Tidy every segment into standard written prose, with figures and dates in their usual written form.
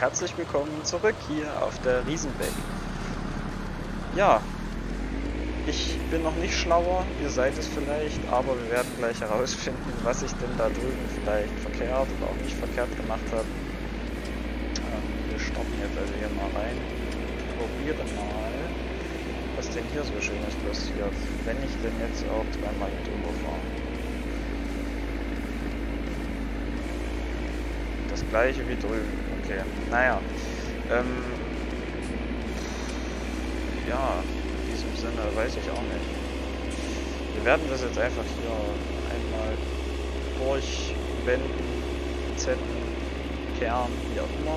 herzlich willkommen zurück hier auf der Riesenbeck. Ja, ich bin noch nicht schlauer, ihr seid es vielleicht, aber wir werden gleich herausfinden, was ich denn da drüben vielleicht verkehrt oder auch nicht verkehrt gemacht habe. Wir starten jetzt also hier mal rein, probieren mal, was denn hier so Schönes passiert, wenn ich denn jetzt auch zweimal mit überfahre. Das gleiche wie drüben, okay, naja, ja, in diesem Sinne weiß ich auch nicht. Wir werden das jetzt einfach hier einmal durchwenden, zetten, kehren, wie auch immer.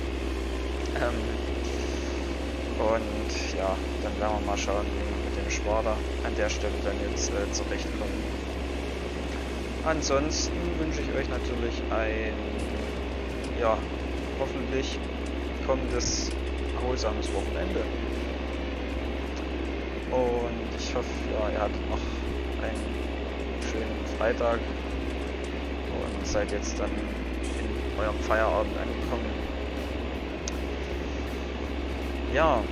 Und ja, dann werden wir mal schauen, wie wir mit dem Schwader an der Stelle dann jetzt zurechtkommen. Ansonsten wünsche ich euch natürlich ein, ja, hoffentlich kommendes erholsames Wochenende. Und ich hoffe, ja, ihr hattet noch einen schönen Freitag und seid jetzt dann in eurem Feierabend angekommen. Ja, und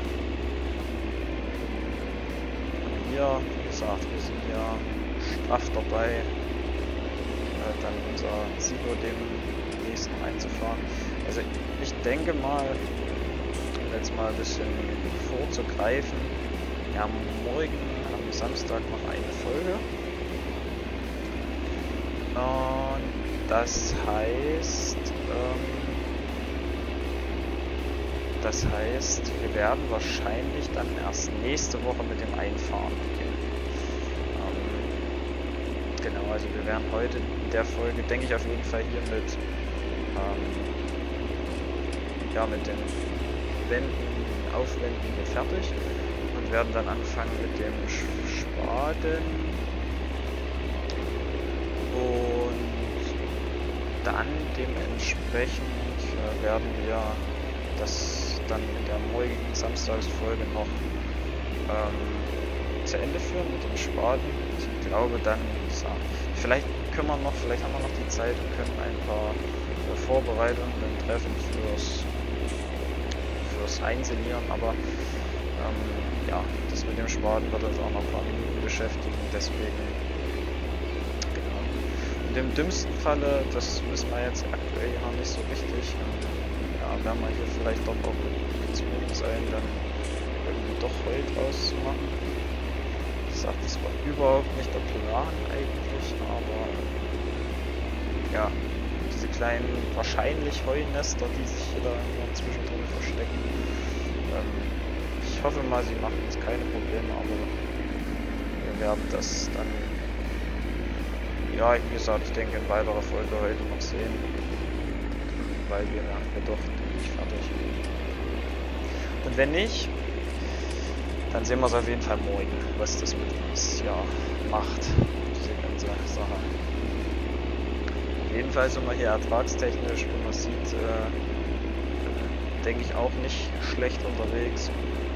hier, wie gesagt, wir sind ja straff dabei, dann unser Silo demnächst noch einzufahren. Also ich denke mal, um jetzt mal ein bisschen vorzugreifen, wir haben morgen am Samstag noch eine Folge. Und das heißt, wir werden wahrscheinlich dann erst nächste Woche mit dem Einfahren beginnen. Genau, also wir werden heute in der Folge, denke ich, auf jeden Fall hier mit den Wänden, Aufwänden hier fertig und werden dann anfangen mit dem Spaten und dann dementsprechend werden wir das dann in der morgigen Samstagsfolge noch zu Ende führen mit dem Spaten. Ich glaube dann, vielleicht haben wir noch die Zeit und können ein paar Vorbereitungen treffen fürs Einselieren, aber ja, das mit dem Spaten wird uns auch noch ein paar Minuten beschäftigen, deswegen genau. Und im dümmsten Falle, das wissen wir jetzt aktuell noch nicht so richtig, ja, werden wir hier vielleicht doch auch gezwungen sein, dann irgendwie doch heute auszumachen. Ich sag, das war überhaupt nicht der Plan eigentlich, aber ja, diese kleinen, wahrscheinlich Heunester, die sich hier da zwischendrin verstecken. Ich hoffe mal, sie machen uns keine Probleme, aber wir werden das dann, ja, wie gesagt, ich denke in weiterer Folge heute noch sehen, weil wir werden ja doch nicht fertig. Und wenn nicht, dann sehen wir es auf jeden Fall morgen, was das mit uns ja macht, diese ganze Sache. Jedenfalls sind wir hier ertragstechnisch, wie man sieht, denke ich auch nicht schlecht unterwegs.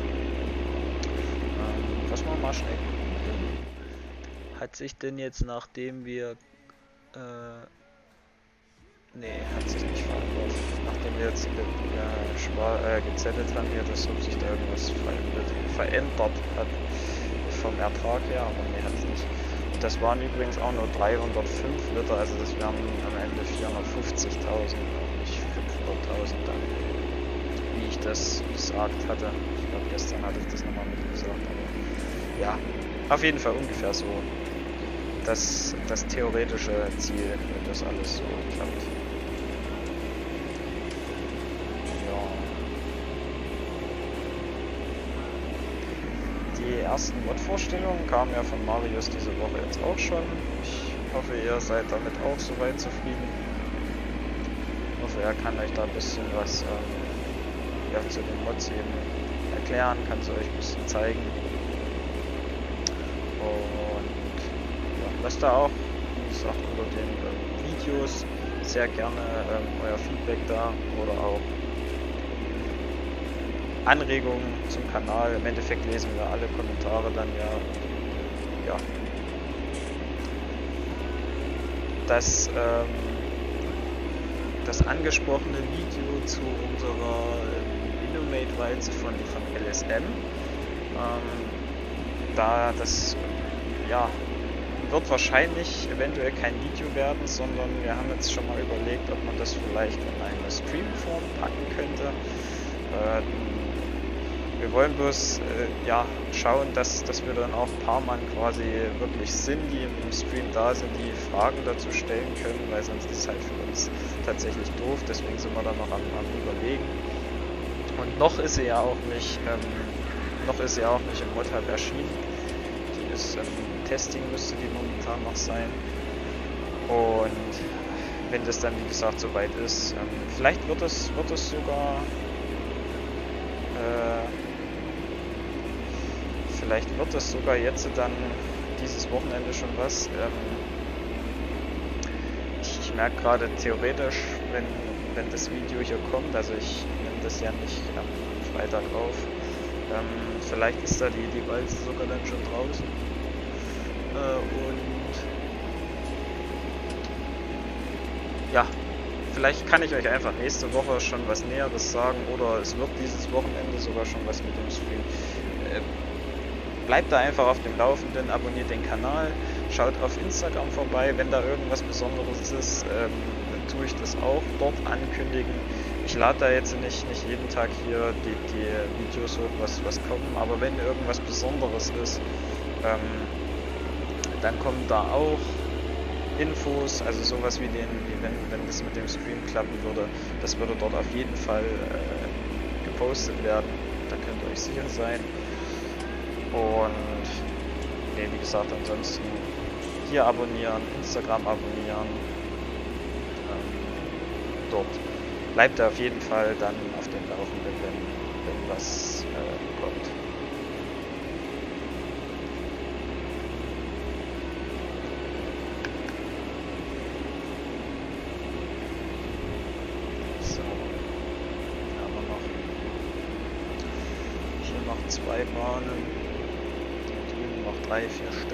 Was wir mal schnell gucken. Hat sich denn jetzt, nachdem wir hat sich nicht verändert. Nachdem wir jetzt gezettet haben, dass sich da irgendwas verändert hat vom Ertrag her, aber nee, hat es nicht. Das waren übrigens auch nur 305 Liter, also das wären am Ende 450.000, nicht 500.000 dann, wie ich das gesagt hatte. Ich glaube, gestern hatte ich das nochmal mitgesagt, aber ja, auf jeden Fall ungefähr so das theoretische Ziel, wenn das alles so klappt. Ja. Die ersten Mod-Vorstellungen kamen ja von Marius diese Woche jetzt auch schon. Ich hoffe, ihr seid damit auch soweit zufrieden. Ich hoffe, er kann euch da ein bisschen was ja, zu den Mods eben erklären, kann es euch ein bisschen zeigen. Und ja, lasst da auch, wie gesagt, unter den Videos sehr gerne euer Feedback da oder auch Anregungen zum Kanal. Im Endeffekt lesen wir alle Kommentare dann ja. das angesprochene Video zu unserer Innomate-Walze von LSM. Da das ja, wird wahrscheinlich eventuell kein Video werden, sondern wir haben jetzt schon mal überlegt, ob man das vielleicht in eine Streamform packen könnte. Wir wollen bloß ja, schauen, dass wir dann auch ein paar Mann quasi wirklich sind, die im Stream da sind, die Fragen dazu stellen können, weil sonst ist es halt für uns tatsächlich doof, deswegen sind wir da noch am Überlegen. Und noch ist sie ja auch nicht im ModHub erschienen. Die ist Testing, müsste die momentan noch sein. Und wenn das dann wie gesagt soweit ist, vielleicht wird es sogar jetzt dann dieses Wochenende schon was. Ich merke gerade theoretisch, wenn das Video hier kommt, also ich nehme das ja nicht am Freitag auf, vielleicht ist da die Walze sogar dann schon draußen. Und ja, vielleicht kann ich euch einfach nächste Woche schon was Näheres sagen oder es wird dieses Wochenende sogar schon was mit dem Stream. Bleibt da einfach auf dem Laufenden, abonniert den Kanal, schaut auf Instagram vorbei, wenn da irgendwas Besonderes ist, dann tue ich das auch dort ankündigen. Ich lade da jetzt nicht jeden Tag hier die Videos hoch, was kommen, aber wenn irgendwas Besonderes ist, dann kommen da auch Infos, also sowas wie wenn das mit dem Stream klappen würde, das würde dort auf jeden Fall gepostet werden, da könnt ihr euch sicher sein. Und wie gesagt, ansonsten hier abonnieren, Instagram abonnieren, dort bleibt ihr auf jeden Fall dann auf dem Laufenden, wenn was kommt. So, haben wir noch hier noch 2 Bahnen. 3, 4 Stück.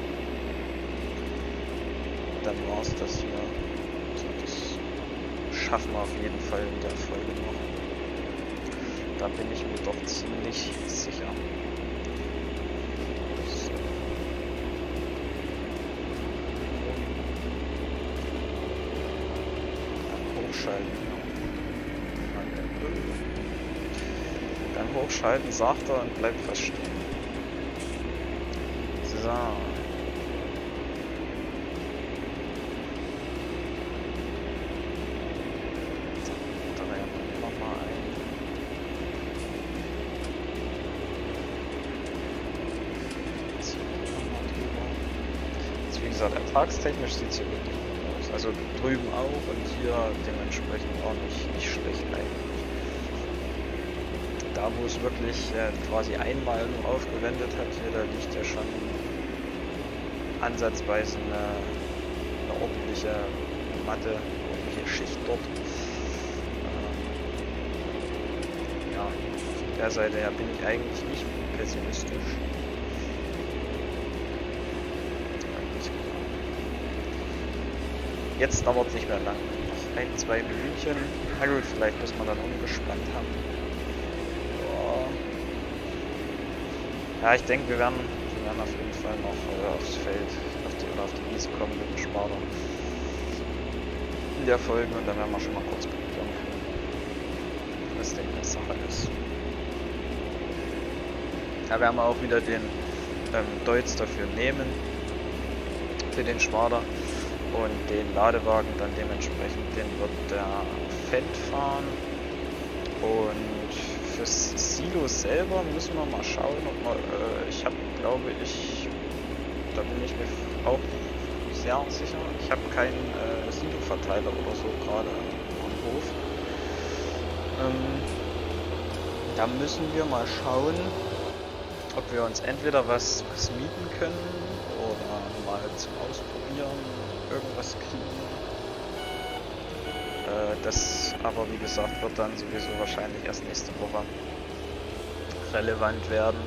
Dann war es das hier. Also das schaffen wir auf jeden Fall in der Folge noch. Da bin ich mir doch ziemlich sicher. So. Dann hochschalten. Dann hochschalten, sagt er und bleibt fast stehen. So. Da werden wir nochmal ein. Jetzt hier nochmal drüber. Jetzt wie gesagt, ertragstechnisch sieht es hier wirklich gut aus. Also drüben auch und hier dementsprechend auch nicht schlecht eigentlich. Da wo es wirklich quasi einmal nur aufgewendet hat, hier, da liegt ja schon ansatzweise eine ordentliche Matte, ordentliche Schicht dort. Ja, von der Seite her bin ich eigentlich nicht pessimistisch. Jetzt dauert es nicht mehr lang. Noch 1, 2 Minütchen. Na gut, vielleicht muss man dann umgespannt haben. Ja, ich denke, wir werden auf jeden Fall noch aufs Feld, auf die Wiese kommen mit dem Sparter in der Folge und dann werden wir schon mal kurz probieren, was denn die Sache ist. Da werden wir auch wieder den Deutz dafür nehmen, für den Sparter und den Ladewagen dann dementsprechend, den wird der Fendt fahren und fürs Silo selber müssen wir mal schauen, ob wir, ich habe, glaube ich, da bin ich mir auch sehr sicher, ich habe keinen Silo-Verteiler oder so gerade am Hof. Da müssen wir mal schauen, ob wir uns entweder was mieten können oder mal zum Ausprobieren irgendwas kriegen. Das aber wie gesagt wird dann sowieso wahrscheinlich erst nächste Woche relevant werden.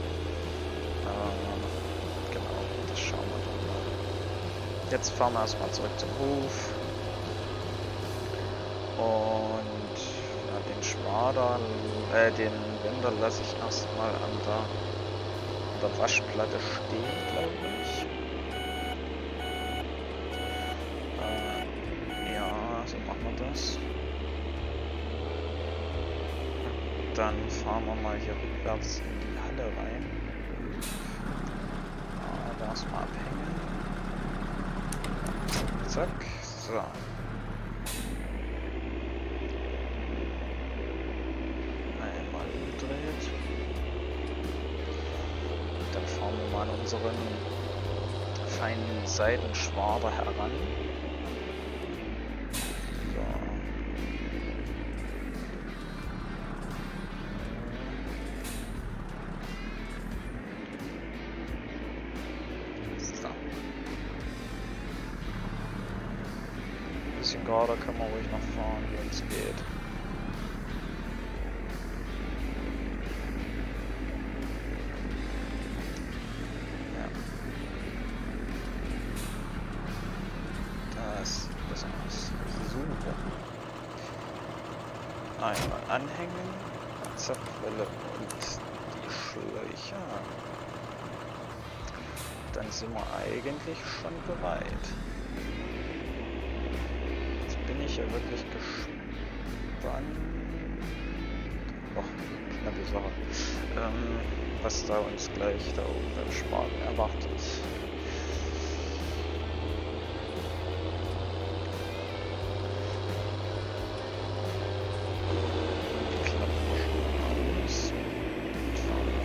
Genau, das schauen wir dann mal. Jetzt fahren wir erstmal zurück zum Hof Und ja, den Schwader, den Wender lasse ich erstmal an der Waschplatte stehen, glaube ich. Ja, so machen wir das. Dann fahren wir mal hier rückwärts in die Halle rein. Da erstmal abhängen. Zack, so. Einmal umdreht. Dann fahren wir mal an unseren feinen Seitenschwader heran. Gerade kann man ruhig noch fahren, wenn es geht. Ja. Das ist super. Einmal anhängen, Zapfwelle und die Schläuche. Dann sind wir eigentlich schon bereit. Bin ich ja wirklich gespannt. Och, knappe Sache. Was da uns gleich da oben beim Spaten erwartet. Klappen wir schon aus. Fahren wir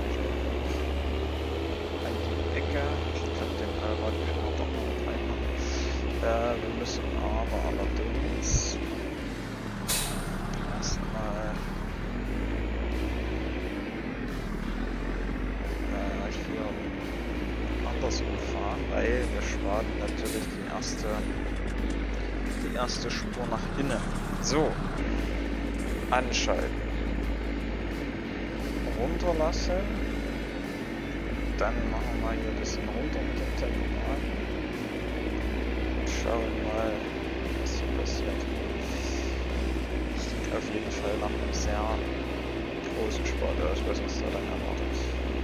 an die Ecke. Ich glaube, den Allrad können wir doch noch mit reinmachen. Wir müssen aber allerdings erstmal hier andersrum fahren, weil wir sparen natürlich die erste Spur nach innen. So, anschalten, runterlassen, dann machen wir hier ein bisschen runter mit dem Terminal. Schauen mal, was hier passiert. Das sieht auf jeden Fall nach einem sehr großen Sport aus, was uns da dann erwartet.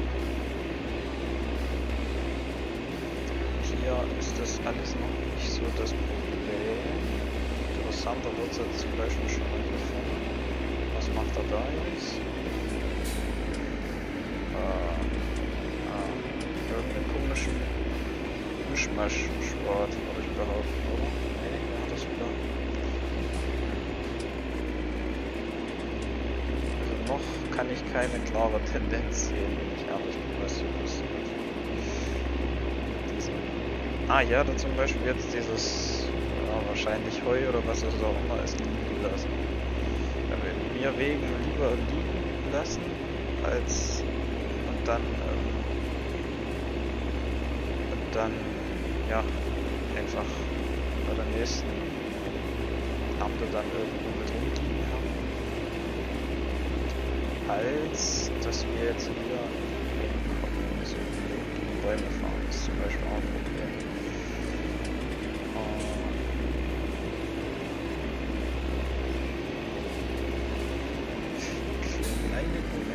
Hier ist das alles noch nicht so das Problem. Interessanter wird es jetzt zum Beispiel schon mal hier vorne. Was macht er da jetzt? Irgendeinen komischen Mischmasch-Sport, würde ich behaupten, oder? Nee, wer hat das wieder? Also noch kann ich keine klare Tendenz sehen, wenn ich ehrlich bin, was hier passiert. Ja, da zum Beispiel jetzt dieses, wahrscheinlich Heu oder was es auch immer ist, liegen lassen. Mir wegen lieber liegen lassen, als und dann ja, einfach bei der nächsten Ernte dann irgendwo mit rumliegen haben. Als dass wir jetzt wieder so gegen Bäume fahren, ist zum Beispiel auch ein Problem. Kleine Probleme.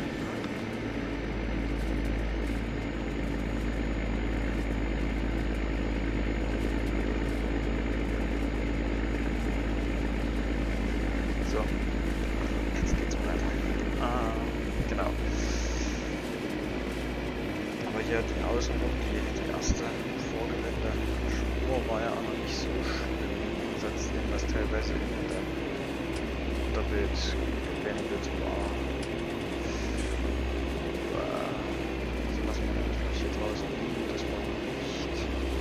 Hier die Außenrum, die erste Vorgelände-Spur war ja auch noch nicht so schlimm, im Gegensatz zu dem, was teilweise in der Unterbild geblendet war. So lassen wir natürlich hier draußen liegen, das war nicht.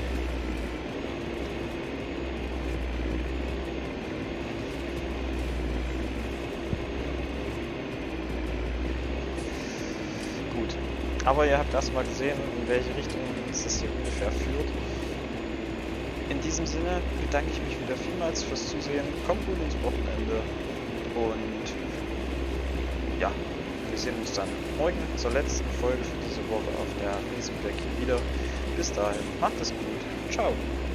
Gut. Aber ihr habt erstmal gesehen, in welche Richtung uns das hier ungefähr führt. In diesem Sinne bedanke ich mich wieder vielmals fürs Zusehen. Kommt gut ins Wochenende. Und ja, wir sehen uns dann morgen zur letzten Folge für diese Woche auf der Riesenfläche wieder. Bis dahin, macht es gut. Ciao.